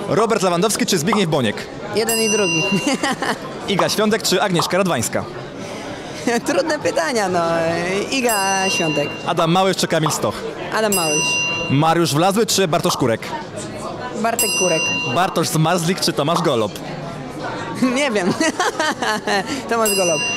Robert Lewandowski czy Zbigniew Boniek? Jeden i drugi. Iga Świątek czy Agnieszka Radwańska? Trudne pytania, no. Iga Świątek. Adam Małysz czy Kamil Stoch? Adam Małysz. Mariusz Wlazły czy Bartosz Kurek? Bartek Kurek. Bartosz Zmarzlik czy Tomasz Golob? Nie wiem. Tomasz Golob.